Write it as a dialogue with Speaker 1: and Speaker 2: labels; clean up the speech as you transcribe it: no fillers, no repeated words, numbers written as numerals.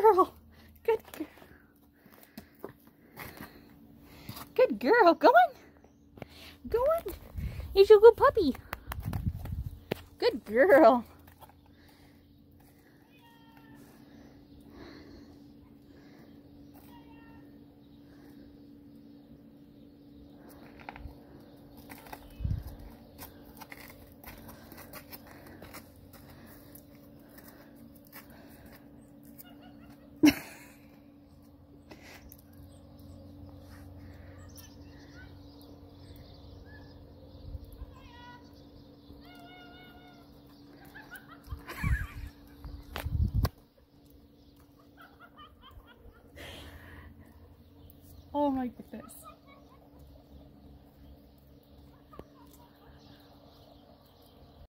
Speaker 1: girl. Good girl. Good girl. Go on. Go on. He's a good puppy. Good girl. Oh my goodness.